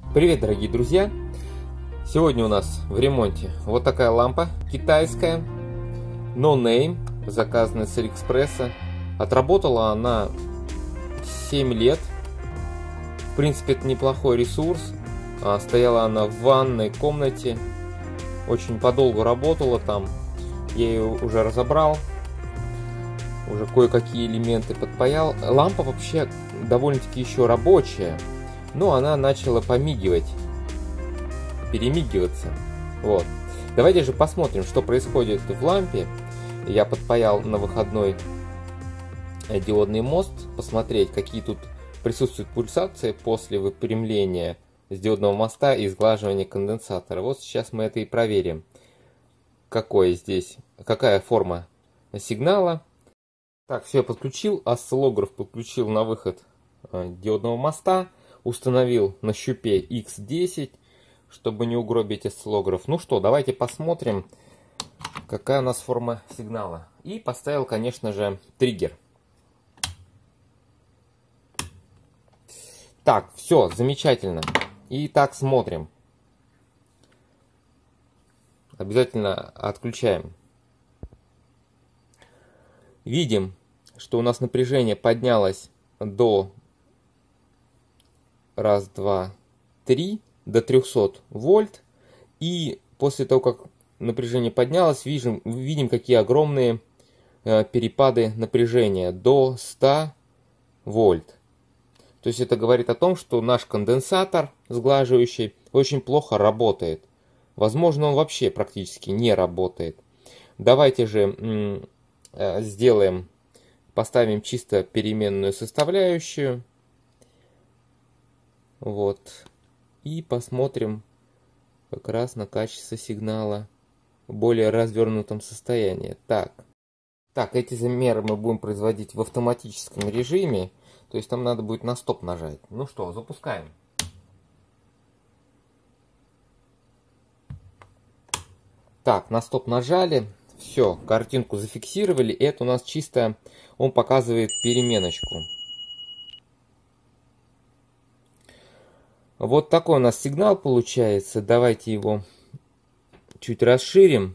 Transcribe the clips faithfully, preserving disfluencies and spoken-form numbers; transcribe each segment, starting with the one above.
Привет, дорогие друзья! Сегодня у нас в ремонте вот такая лампа китайская, No Name, заказанная с Алиэкспресса. Отработала она семь лет. В принципе, это неплохой ресурс. Стояла она в ванной комнате, очень подолгу работала там. Я ее уже разобрал, уже кое-какие элементы подпаял. Лампа вообще довольно-таки еще рабочая, но она начала помигивать, перемигиваться. Вот. Давайте же посмотрим, что происходит в лампе. Я подпаял на выходной диодный мост, посмотреть, какие тут присутствуют пульсации после выпрямления с диодного моста и сглаживания конденсатора. Вот сейчас мы это и проверим. Какой здесь, какая форма сигнала. Так, все, я подключил, осциллограф подключил на выход диодного моста. Установил на щупе икс десять, чтобы не угробить осциллограф. Ну что, давайте посмотрим, какая у нас форма сигнала. И поставил, конечно же, триггер. Так, все, замечательно. Итак, смотрим. Обязательно отключаем. Видим, что у нас напряжение поднялось до раз, два, три, до трёхсот вольт. И после того, как напряжение поднялось, видим, видим какие огромные э, перепады напряжения до ста вольт. То есть это говорит о том, что наш конденсатор сглаживающий очень плохо работает. Возможно, он вообще практически не работает. Давайте же э, сделаем, поставим чисто переменную составляющую. Вот. И посмотрим как раз на качество сигнала в более развернутом состоянии. Так. Так, эти замеры мы будем производить в автоматическом режиме. То есть там надо будет на стоп нажать. Ну что, запускаем. Так, на стоп нажали. Все, картинку зафиксировали. Это у нас чисто, он показывает переменочку. Вот такой у нас сигнал получается. Давайте его чуть расширим.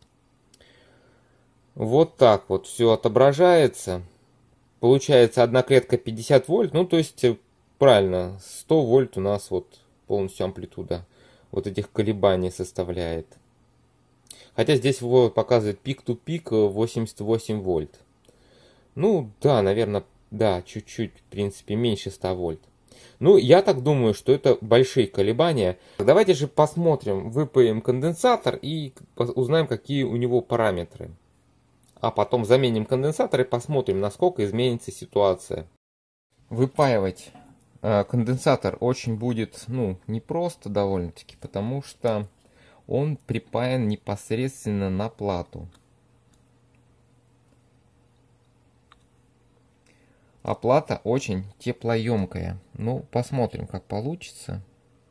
Вот так вот все отображается. Получается одна клетка пятьдесят вольт. Ну, то есть, правильно, сто вольт у нас вот полностью амплитуда вот этих колебаний составляет. Хотя здесь вот показывает пик-ту-пик восемьдесят восемь вольт. Ну, да, наверное, да, чуть-чуть, в принципе, меньше ста вольт. Ну, я так думаю, что это большие колебания. Давайте же посмотрим, выпаем конденсатор и узнаем, какие у него параметры. А потом заменим конденсатор и посмотрим, насколько изменится ситуация. Выпаивать э, конденсатор очень будет, ну, непросто довольно-таки, потому что он припаян непосредственно на плату. А плата очень теплоемкая. Ну, посмотрим, как получится.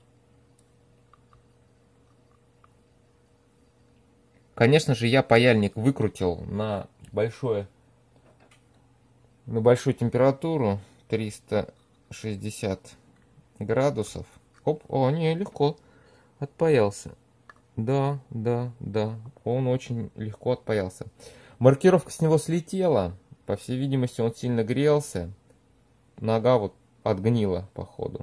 Конечно же, я паяльник выкрутил на большое, на большую температуру, триста шестьдесят градусов. Оп, о, не, легко отпаялся. Да, да, да, он очень легко отпаялся. Маркировка с него слетела. По всей видимости, он сильно грелся. Нога вот отгнила, походу.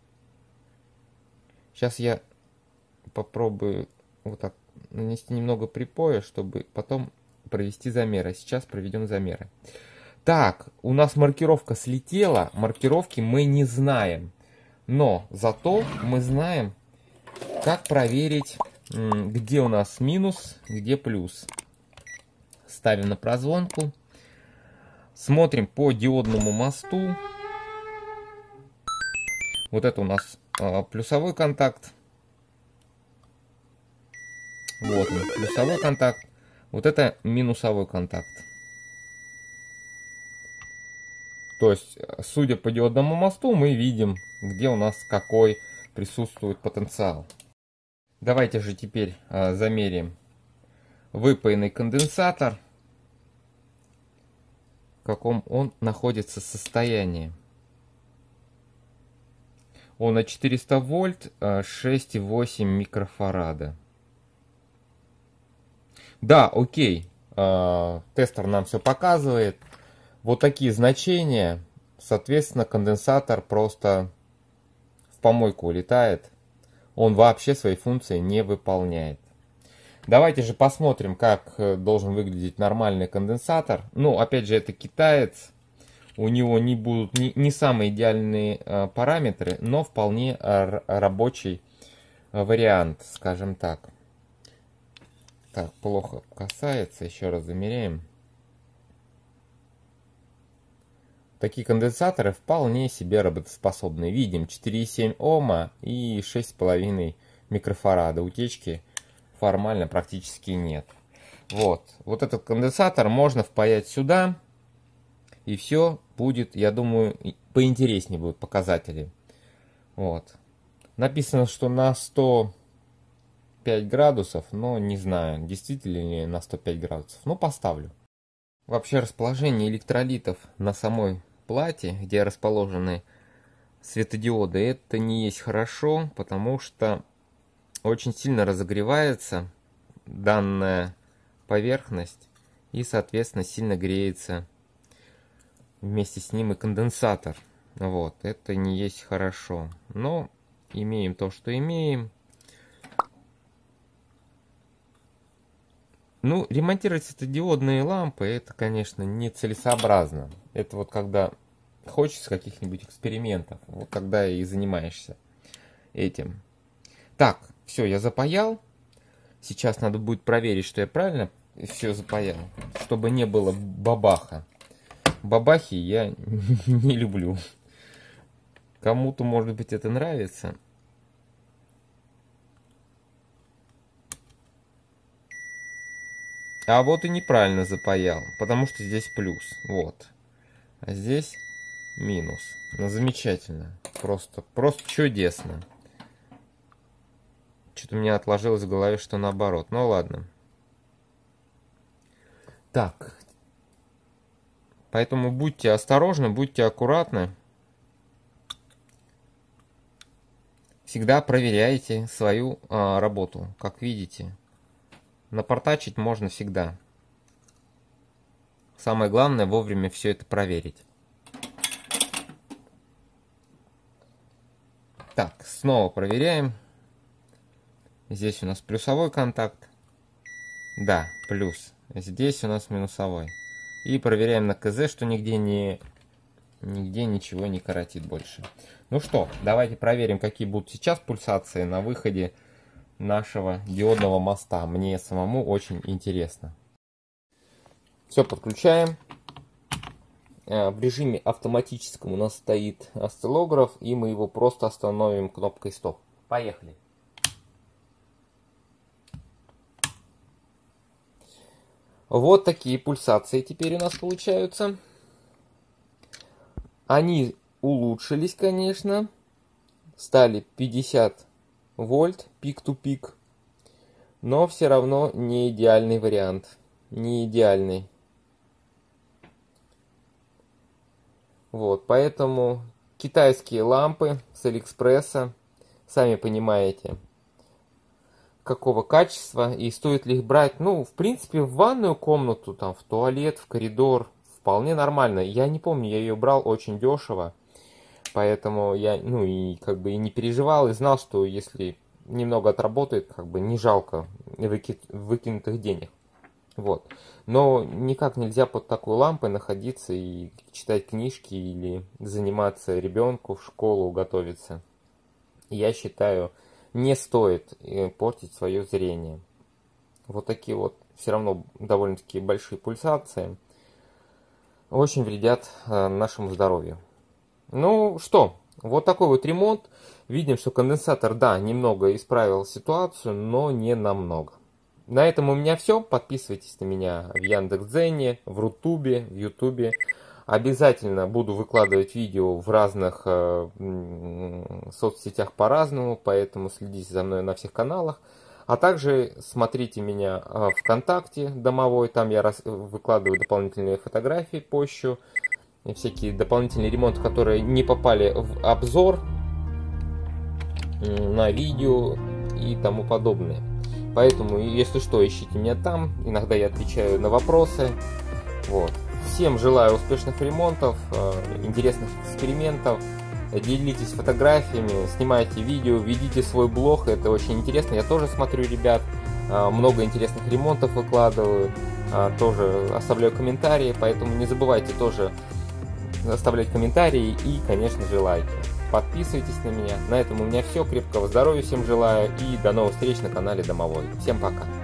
Сейчас я попробую вот так нанести немного припоя, чтобы потом провести замеры. Сейчас проведем замеры. Так, у нас маркировка слетела. Маркировки мы не знаем. Но зато мы знаем, как проверить, где у нас минус, где плюс. Ставим на прозвонку. Смотрим по диодному мосту. Вот это у нас а, плюсовой контакт. Вот он, плюсовой контакт. Вот это минусовой контакт. То есть, судя по диодному мосту, мы видим, где у нас какой присутствует потенциал. Давайте же теперь а, замерим выпаянный конденсатор. В каком он находится состоянии. Он на четыреста вольт, шесть и восемь микрофарада. Да, окей. Тестер нам все показывает. Вот такие значения. Соответственно, конденсатор просто в помойку улетает. Он вообще свои функции не выполняет. Давайте же посмотрим, как должен выглядеть нормальный конденсатор. Ну, опять же, это китаец. У него не будут не, не самые идеальные э, параметры, но вполне рабочий э, вариант, скажем так. Так, плохо касается. Еще раз замеряем. Такие конденсаторы вполне себе работоспособны. Видим четыре и семь Ома и шесть и пять микрофарада. Утечки формально практически нет. Вот. Вот этот конденсатор можно впаять сюда. И все будет, я думаю, поинтереснее будут показатели. Вот. Написано, что на сто пять градусов, но не знаю, действительно ли на сто пять градусов. Но поставлю. Вообще расположение электролитов на самой плате, где расположены светодиоды, это не есть хорошо, потому что очень сильно разогревается данная поверхность и, соответственно, сильно греется вместе с ним и конденсатор. Вот, это не есть хорошо. Но имеем то, что имеем. Ну, ремонтировать светодиодные лампы, это, конечно, нецелесообразно. Это вот когда хочется каких-нибудь экспериментов, вот тогда и занимаешься этим. Так, все, я запаял. Сейчас надо будет проверить, что я правильно все запаял, чтобы не было бабаха. Бабахи я не люблю. Кому-то, может быть, это нравится. А вот и неправильно запаял, потому что здесь плюс. Вот. А здесь минус. Ну, замечательно. Просто, просто чудесно. Что-то у меня отложилось в голове, что наоборот. Ну ладно. Так. Поэтому будьте осторожны, будьте аккуратны. Всегда проверяйте свою а, работу, как видите. Напортачить можно всегда. Самое главное вовремя все это проверить. Так, снова проверяем. Здесь у нас плюсовой контакт. Да, плюс. Здесь у нас минусовой. И проверяем на КЗ, что нигде не нигде ничего не коротит больше. Ну что, давайте проверим, какие будут сейчас пульсации на выходе нашего диодного моста. Мне самому очень интересно. Все, подключаем. В режиме автоматическом у нас стоит осциллограф, и мы его просто остановим кнопкой стоп. Поехали. Вот такие пульсации теперь у нас получаются. Они улучшились, конечно. Стали пятьдесят вольт, пик-ту-пик. Но все равно не идеальный вариант. Не идеальный. Вот, поэтому китайские лампы с Алиэкспресса, сами понимаете, какого качества и стоит ли их брать. Ну, в принципе, в ванную комнату, там, в туалет, в коридор вполне нормально. Я не помню, я ее брал очень дешево, поэтому я, ну, и как бы и не переживал, и знал, что если немного отработает, как бы не жалко выки... выкинутых денег. Вот. Но никак нельзя под такой лампой находиться и читать книжки или заниматься ребенку в школу готовиться. Я считаю, не стоит портить свое зрение. Вот такие вот все равно довольно-таки большие пульсации очень вредят нашему здоровью. Ну что, вот такой вот ремонт. Видим, что конденсатор, да, немного исправил ситуацию, но не намного. На этом у меня все. Подписывайтесь на меня в Яндекс.Дзене, в Рутубе, в Ютубе. Обязательно буду выкладывать видео в разных э, соцсетях по-разному, поэтому следите за мной на всех каналах. А также смотрите меня э, ВКонтакте домовой, там я раз, выкладываю дополнительные фотографии, пощу, и всякие дополнительные ремонты, которые не попали в обзор. на видео и тому подобное. Поэтому, если что, ищите меня там. Иногда я отвечаю на вопросы. Вот. Всем желаю успешных ремонтов, интересных экспериментов. Делитесь фотографиями, снимайте видео, ведите свой блог. Это очень интересно. Я тоже смотрю ребят. Много интересных ремонтов выкладываю. Тоже оставляю комментарии. Поэтому не забывайте тоже оставлять комментарии и, конечно же, лайки. Подписывайтесь на меня. На этом у меня все. Крепкого здоровья всем желаю. И до новых встреч на канале Домовой. Всем пока.